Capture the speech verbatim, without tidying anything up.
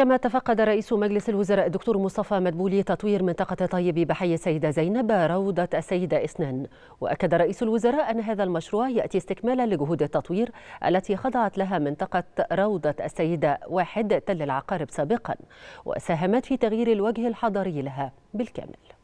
كما تفقد رئيس مجلس الوزراء الدكتور مصطفى مدبولي تطوير منطقة طيب بحي السيدة زينب روضة السيدة إسنان. وأكد رئيس الوزراء أن هذا المشروع يأتي استكمالا لجهود التطوير التي خضعت لها منطقة روضة السيدة واحد تل العقارب سابقا، وساهمت في تغيير الوجه الحضري لها بالكامل.